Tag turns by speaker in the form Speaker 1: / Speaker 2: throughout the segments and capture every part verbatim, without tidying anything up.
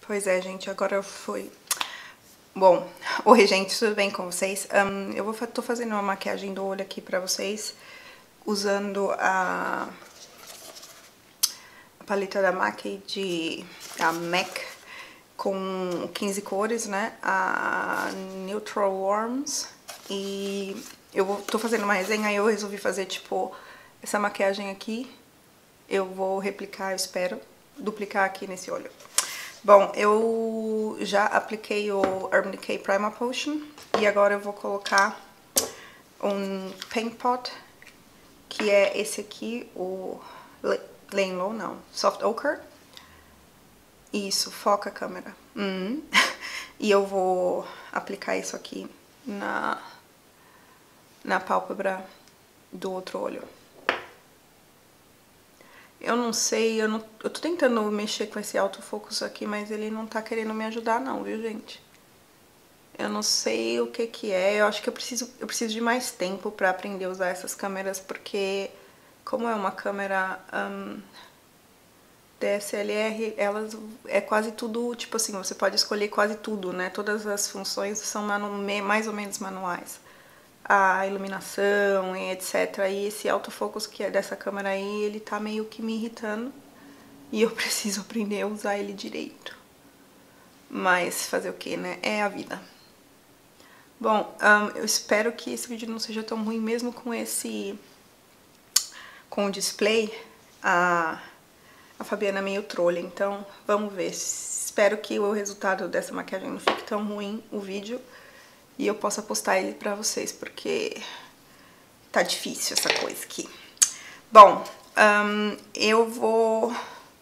Speaker 1: Pois é, gente, agora eu fui... Bom, oi, gente, tudo bem com vocês? Um, eu vou, tô fazendo uma maquiagem do olho aqui pra vocês, usando a, a paleta da M A C de a M A C com quinze cores, né? A Neutral Warms. E eu vou, tô fazendo uma resenha e eu resolvi fazer, tipo, essa maquiagem aqui. Eu vou replicar, eu espero, duplicar aqui nesse olho. Bom, eu já apliquei o Urban Decay Primer Potion e agora eu vou colocar um Paint Pot, que é esse aqui, o Laying Low, não, Soft Ochre. Isso, foca a câmera. Uhum. E eu vou aplicar isso aqui na, na pálpebra do outro olho. Eu não sei, eu, não, eu tô tentando mexer com esse autofocus aqui, mas ele não tá querendo me ajudar não, viu, gente? Eu não sei o que que é, eu acho que eu preciso, eu preciso de mais tempo pra aprender a usar essas câmeras, porque como é uma câmera um, D S L R, elas é quase tudo, tipo assim, você pode escolher quase tudo, né? Todas as funções são mais ou menos manuais. A iluminação e etcétera. E esse autofocus que é dessa câmera aí, ele tá meio que me irritando. E eu preciso aprender a usar ele direito. Mas fazer o que, né? É a vida. Bom, um, eu espero que esse vídeo não seja tão ruim mesmo com esse... com o display. A, a Fabiana é meio trolha, então vamos ver. Espero que o resultado dessa maquiagem não fique tão ruim, o vídeo. E eu possa postar ele pra vocês, porque tá difícil essa coisa aqui. Bom, um, eu vou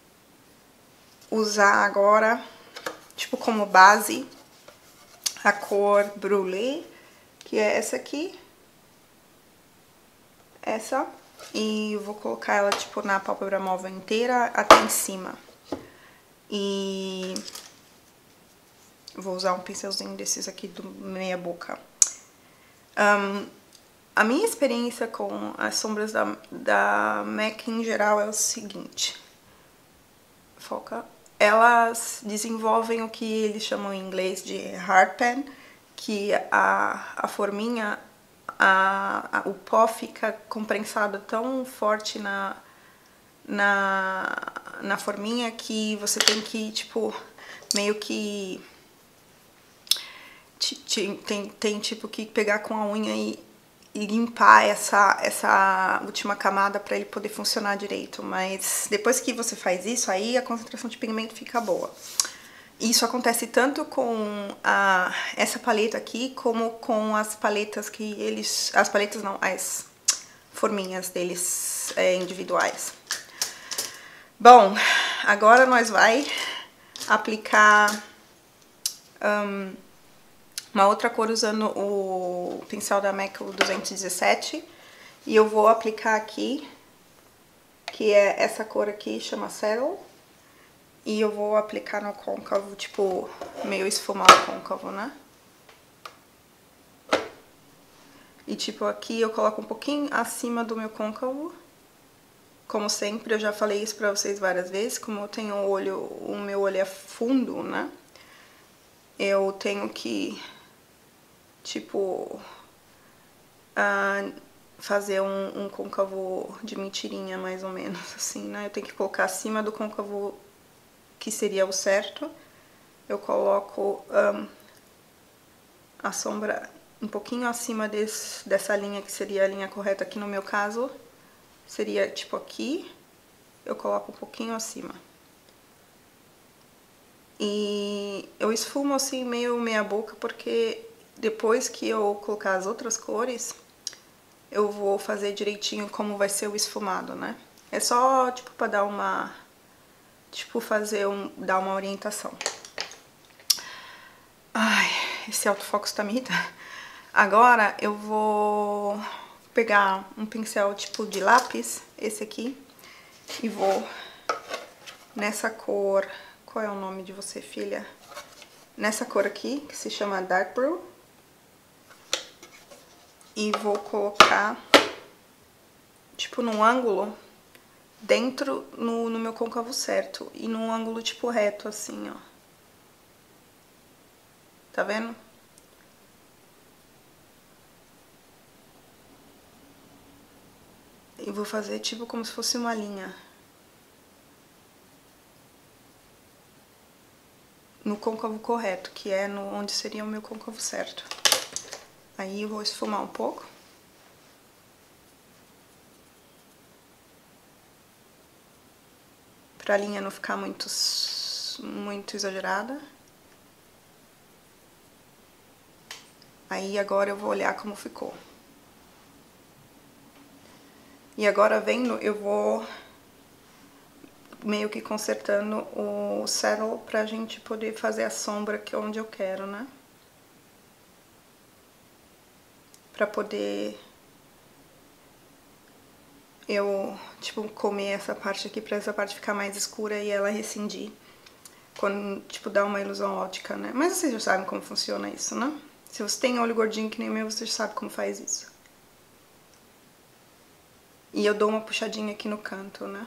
Speaker 1: usar agora, tipo, como base, a cor Brûlée, que é essa aqui. Essa. E eu vou colocar ela, tipo, na pálpebra móvel inteira, até em cima. E... vou usar um pincelzinho desses aqui do meia boca. Um, a minha experiência com as sombras da, da M A C em geral é o seguinte. Foca. Elas desenvolvem o que eles chamam em inglês de hard pan, que a, a forminha, a, a, o pó fica comprensado tão forte na, na, na forminha que você tem que, tipo, meio que... Tem, tem tipo que pegar com a unha e, e limpar essa, essa última camada para ele poder funcionar direito. Mas depois que você faz isso, aí a concentração de pigmento fica boa. Isso acontece tanto com a, essa paleta aqui, como com as paletas que eles... As paletas não, as forminhas deles é, individuais. Bom, agora nós vai aplicar... Um, uma outra cor usando o pincel da M A C, o duzentos e dezessete. E eu vou aplicar aqui, que é essa cor aqui, chama Settle. E eu vou aplicar no côncavo, tipo, meio esfumar o côncavo, né? E tipo, aqui eu coloco um pouquinho acima do meu côncavo. Como sempre, eu já falei isso pra vocês várias vezes, como eu tenho o olho, o meu olho é fundo, né? Eu tenho que... tipo, uh, fazer um, um côncavo de mentirinha, mais ou menos, assim, né? Eu tenho que colocar acima do côncavo que seria o certo. Eu coloco um, a sombra um pouquinho acima desse, dessa linha, que seria a linha correta aqui no meu caso. Seria, tipo, aqui. Eu coloco um pouquinho acima. E eu esfumo, assim, meio meia boca, porque... depois que eu colocar as outras cores, eu vou fazer direitinho como vai ser o esfumado, né? É só, tipo, pra dar uma... tipo, fazer um... dar uma orientação. Ai, esse autofocus tá me irritando. Agora eu vou pegar um pincel, tipo, de lápis, esse aqui, e vou nessa cor... Qual é o nome de você, filha? Nessa cor aqui, que se chama Dark Blue. E vou colocar, tipo, num ângulo dentro, no, no meu côncavo certo. E num ângulo, tipo, reto, assim, ó. tá vendo? E vou fazer tipo como se fosse uma linha. No côncavo correto, que é no, onde seria o meu côncavo certo. Aí eu vou esfumar um pouco. Pra linha não ficar muito, muito exagerada. Aí agora eu vou olhar como ficou. E agora vendo, eu vou meio que consertando o saddle pra gente poder fazer a sombra que é onde eu quero, né? Pra poder eu, tipo, comer essa parte aqui pra essa parte ficar mais escura e ela rescindir. Quando, tipo, dá uma ilusão ótica, né? Mas vocês já sabem como funciona isso, né? Se você tem olho gordinho que nem o meu, você já sabe como faz isso. E eu dou uma puxadinha aqui no canto, né?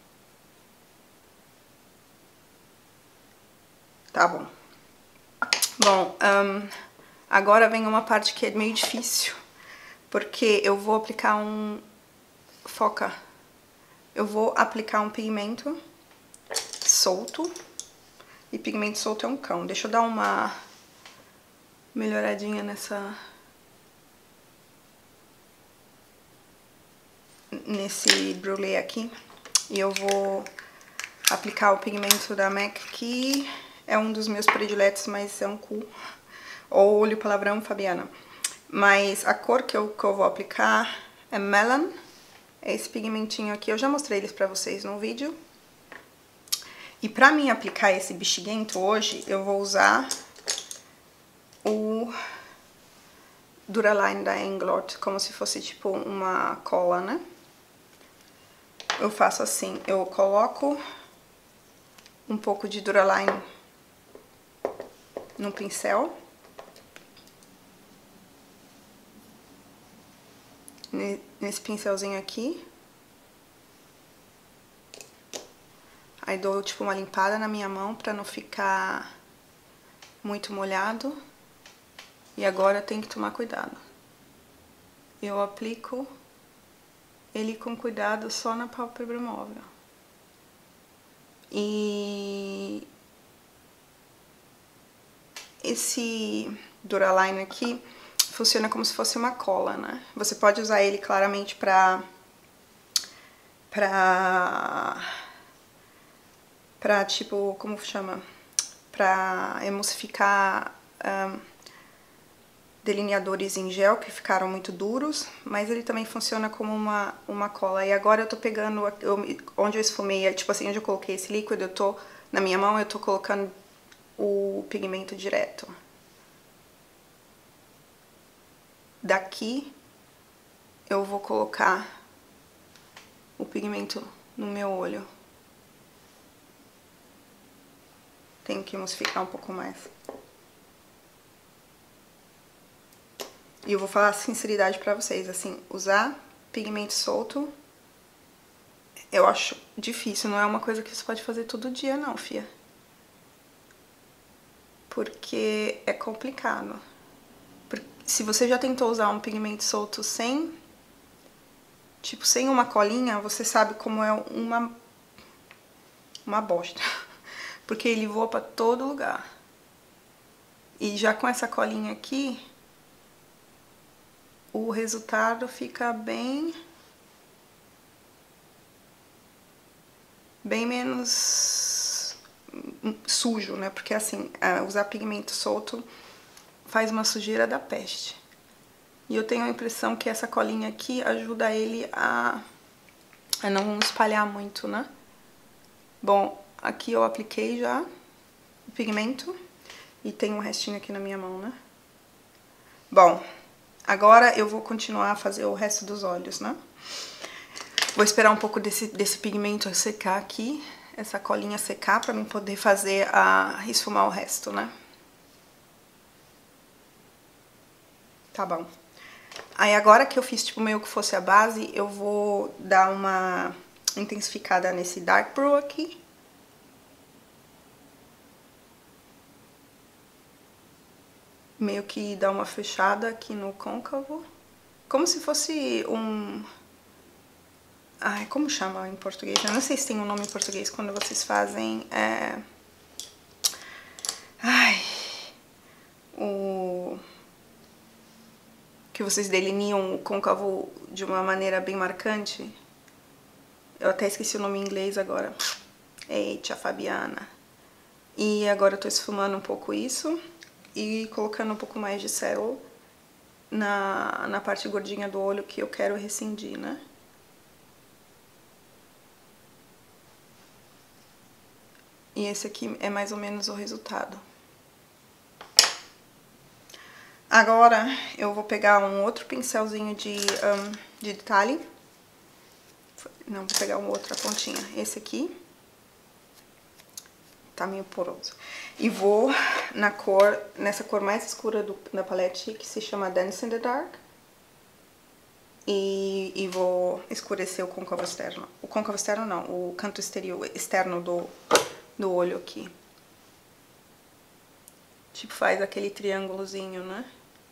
Speaker 1: Tá bom. Bom, um, agora vem uma parte que é meio difícil, porque eu vou aplicar um... Foca. Eu vou aplicar um pigmento solto. E pigmento solto é um cão. Deixa eu dar uma melhoradinha nessa... Nesse brulé aqui. E eu vou aplicar o pigmento da MAC, que é um dos meus prediletos, mas é um cu. Ou olho palavrão, Fabiana. Mas a cor que eu, que eu vou aplicar é Melon. É esse pigmentinho aqui. Eu já mostrei eles pra vocês no vídeo. E pra mim aplicar esse bexiguento hoje, eu vou usar o Duraline da Inglot, como se fosse tipo uma cola, né? Eu faço assim, eu coloco um pouco de Duraline no pincel. Nesse pincelzinho aqui. Aí dou tipo uma limpada na minha mão pra não ficar muito molhado. E agora tem que tomar cuidado. Eu aplico ele com cuidado só na pálpebra móvel. E esse Duraline aqui funciona como se fosse uma cola, né? Você pode usar ele claramente pra... pra... pra tipo, como chama? Pra emulsificar um, delineadores em gel que ficaram muito duros, mas ele também funciona como uma, uma cola. E agora eu tô pegando, eu, onde eu esfumei, tipo assim, onde eu coloquei esse líquido, eu tô, na minha mão eu tô colocando o pigmento direto. Daqui eu vou colocar o pigmento no meu olho. Tenho que emulsificar um pouco mais. E eu vou falar a sinceridade pra vocês, assim, usar pigmento solto, eu acho difícil, não é uma coisa que você pode fazer todo dia não, fia. Porque é complicado. Se você já tentou usar um pigmento solto sem, tipo, sem uma colinha, você sabe como é uma, uma bosta. Porque ele voa pra todo lugar. E já com essa colinha aqui, o resultado fica bem... bem menos sujo, né? Porque assim, usar pigmento solto faz uma sujeira da peste. E eu tenho a impressão que essa colinha aqui ajuda ele a, a não espalhar muito, né? Bom, aqui eu apliquei já o pigmento e tem um restinho aqui na minha mão, né? Bom, agora eu vou continuar a fazer o resto dos olhos, né? Vou esperar um pouco desse, desse pigmento secar aqui, essa colinha secar, pra mim poder fazer a esfumar o resto, né? Tá bom. Aí agora que eu fiz tipo meio que fosse a base, eu vou dar uma intensificada nesse Dark Brew aqui. meio que dar uma fechada aqui no côncavo. Como se fosse um... Ai, como chama em português? Eu não sei se tem um nome em português quando vocês fazem... É... Ai... O... Que vocês delineam o côncavo de uma maneira bem marcante. Eu até esqueci o nome em inglês agora. Eita, Fabiana. E agora eu tô esfumando um pouco isso e colocando um pouco mais de céu na, na parte gordinha do olho que eu quero rescindir, né? E esse aqui é mais ou menos o resultado. Agora eu vou pegar um outro pincelzinho de, um, de detalhe. Não, vou pegar um outro, a pontinha. Esse aqui. Tá meio poroso. E vou na cor, nessa cor mais escura do, da palete, que se chama Dance in the Dark. E, e vou escurecer o côncavo externo. O côncavo externo não, o canto exterior, externo do, do olho aqui. Tipo, faz aquele triângulozinho, né?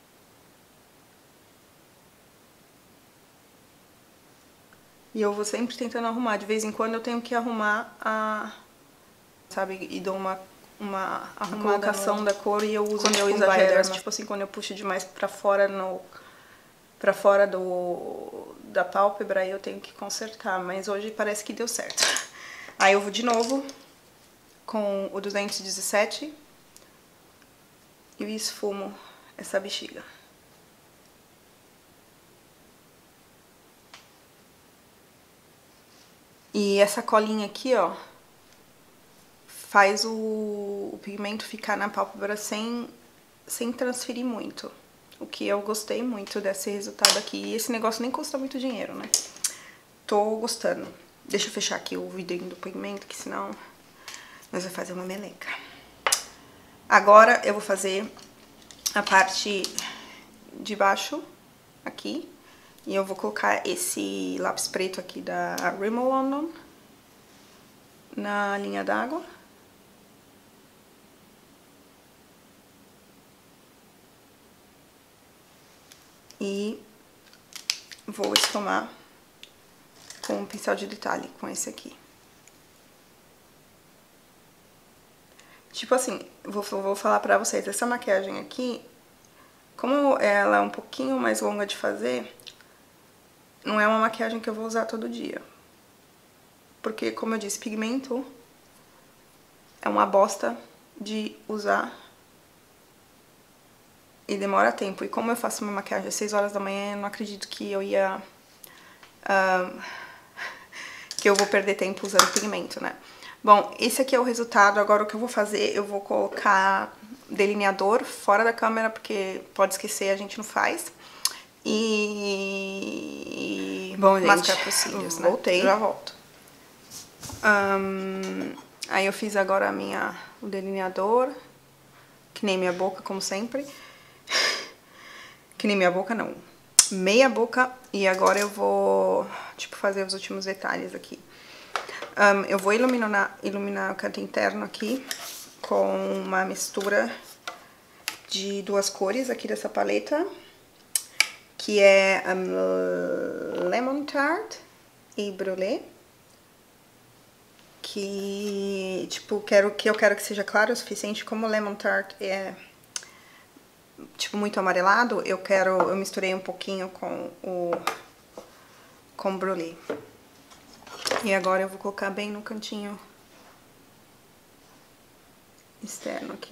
Speaker 1: E eu vou sempre tentando arrumar. De vez em quando eu tenho que arrumar a... Sabe? E dou uma, uma a colocação no... da cor e eu uso quando eu exagero. Tipo assim, quando eu puxo demais pra fora, no, pra fora do, da pálpebra, aí eu tenho que consertar. Mas hoje parece que deu certo. Aí eu vou de novo com o duzentos e dezessete e esfumo essa bexiga. E essa colinha aqui, ó, faz o, o pigmento ficar na pálpebra sem, sem transferir muito. O que eu gostei muito desse resultado aqui. E esse negócio nem custa muito dinheiro, né? Tô gostando. Deixa eu fechar aqui o vidrinho do pigmento, que senão nós vamos fazer uma meleca. Agora eu vou fazer a parte de baixo, aqui. E eu vou colocar esse lápis preto aqui da Rimmel London na linha d'água. E vou esfumar com um pincel de detalhe, com esse aqui. Tipo assim, vou, vou falar pra vocês, essa maquiagem aqui, como ela é um pouquinho mais longa de fazer, não é uma maquiagem que eu vou usar todo dia. Porque, como eu disse, pigmento é uma bosta de usar e demora tempo. E como eu faço uma maquiagem às seis horas da manhã, eu não acredito que eu ia... Uh, que eu vou perder tempo usando pigmento, né? Bom, esse aqui é o resultado. Agora o que eu vou fazer, eu vou colocar delineador fora da câmera, porque pode esquecer, a gente não faz. E... Bom, gente, máscara pros cílios, né? Voltei. Já volto. Um, aí eu fiz agora a minha, o delineador, que nem minha boca, como sempre. Que nem minha boca, não. Meia boca. E agora eu vou, tipo, fazer os últimos detalhes aqui. Um, eu vou iluminar, iluminar o canto interno aqui com uma mistura de duas cores aqui dessa paleta, que é um, Lemon Tart e Brûlée, que, tipo, quero, que eu quero que seja claro o suficiente. Como o Lemon Tart é, tipo, muito amarelado, eu quero, eu misturei um pouquinho com o, com o Brûlée. E agora eu vou colocar bem no cantinho externo aqui.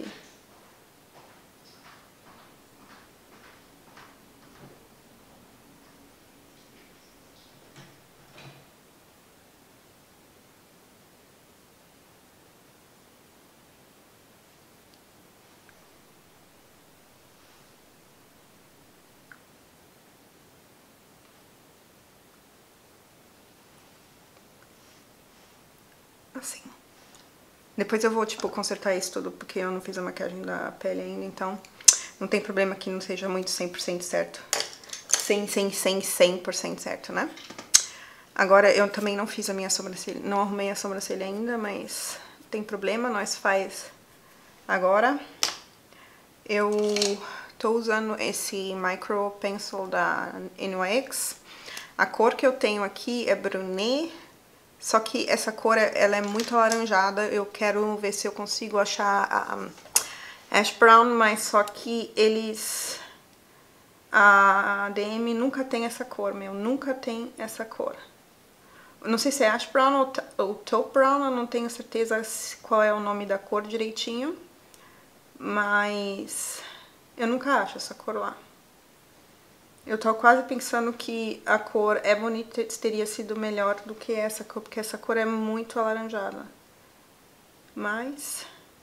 Speaker 1: Assim. Depois eu vou, tipo, consertar isso tudo, porque eu não fiz a maquiagem da pele ainda, então não tem problema que não seja muito cem por cento certo. cem, cem, cem, cem por cento certo, né? Agora, eu também não fiz a minha sobrancelha, não arrumei a sobrancelha ainda, mas tem problema, nós faz agora. Eu tô usando esse Micro Pencil da N Y X. A cor que eu tenho aqui é Brunet, só que essa cor, ela é muito alaranjada. Eu quero ver se eu consigo achar a Ash Brown, mas só que eles... A D M nunca tem essa cor, meu, nunca tem essa cor. Não sei se é Ash Brown ou, ou Taupe Brown, eu não tenho certeza qual é o nome da cor direitinho. Mas eu nunca acho essa cor lá. Eu tô quase pensando que a cor Ebony teria sido melhor do que essa cor, porque essa cor é muito alaranjada. Mas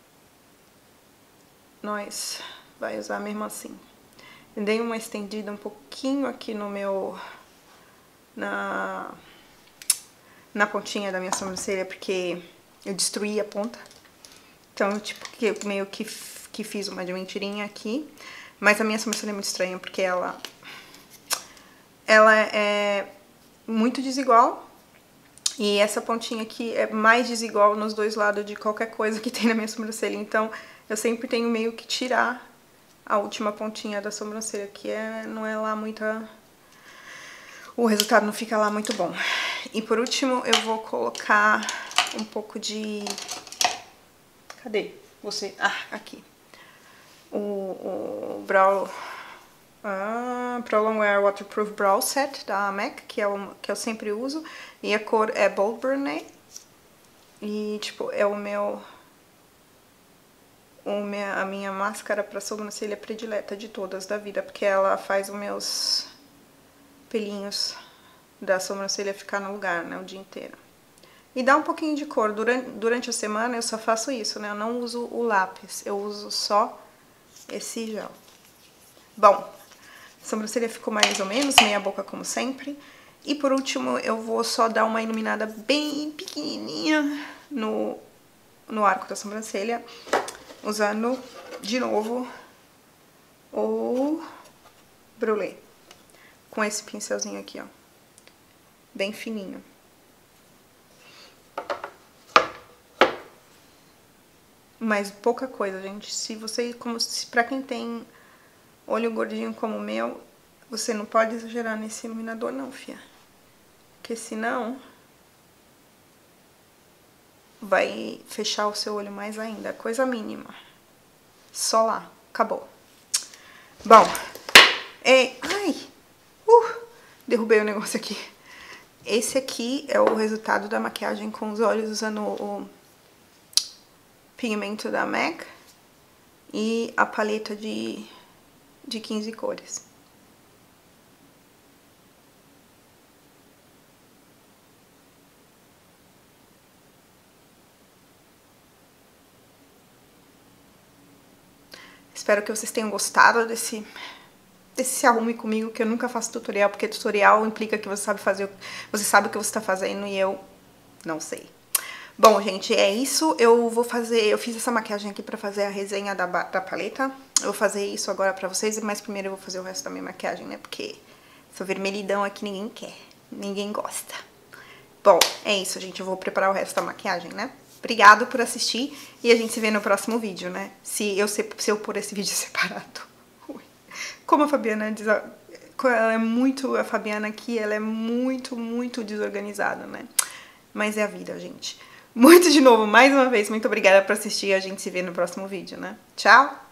Speaker 1: nós vai usar mesmo assim. Eu dei uma estendida um pouquinho aqui no meu... Na, na pontinha da minha sobrancelha, porque eu destruí a ponta. Então, tipo, que eu meio que, que fiz uma de mentirinha aqui. Mas a minha sobrancelha é muito estranha, porque ela... Ela é muito desigual. E essa pontinha aqui é mais desigual nos dois lados de qualquer coisa que tem na minha sobrancelha. Então, eu sempre tenho meio que tirar a última pontinha da sobrancelha, que é, não é lá muita... O resultado não fica lá muito bom. E por último, eu vou colocar um pouco de... Cadê você? Ah, aqui. O, o Brow... Ah, Pro Longwear Waterproof Brow Set da MAC, que, é o, que eu sempre uso. E a cor é Bold Brunet. E, tipo, é o meu... O minha, a minha máscara pra sobrancelha predileta de todas da vida, porque ela faz os meus pelinhos da sobrancelha ficar no lugar, né, o dia inteiro. E dá um pouquinho de cor. Durante, durante a semana eu só faço isso, né, eu não uso o lápis, eu uso só esse gel. Bom, a sobrancelha ficou mais ou menos, meia boca como sempre. E por último eu vou só dar uma iluminada bem pequenininha no, no arco da sobrancelha, usando, de novo, o Brulet. Com esse pincelzinho aqui, ó. Bem fininho. Mas pouca coisa, gente. Se você, como se, pra quem tem olho gordinho como o meu, você não pode exagerar nesse iluminador não, fia. Porque senão vai fechar o seu olho mais ainda. Coisa mínima. Só lá. Acabou. Bom. É... Ai! Uh! Derrubei o negócio aqui. Esse aqui é o resultado da maquiagem com os olhos usando o pigmento da MAC e a paleta de, de quinze cores. Espero que vocês tenham gostado desse, desse se arrume comigo, que eu nunca faço tutorial, porque tutorial implica que você sabe fazer, você sabe o que você está fazendo e eu não sei. Bom, gente, é isso. Eu vou fazer, eu fiz essa maquiagem aqui pra fazer a resenha da, da paleta. Eu vou fazer isso agora pra vocês, mas primeiro eu vou fazer o resto da minha maquiagem, né? Porque essa vermelhidão aqui ninguém quer, ninguém gosta. Bom, é isso, gente. Eu vou preparar o resto da maquiagem, né? Obrigado por assistir e a gente se vê no próximo vídeo, né? Se eu, se eu pôr esse vídeo separado. Como a Fabiana diz, ela é muito, a Fabiana aqui, ela é muito, muito desorganizada, né? Mas é a vida, gente. Muito de novo, mais uma vez, muito obrigada por assistir e a gente se vê no próximo vídeo, né? Tchau!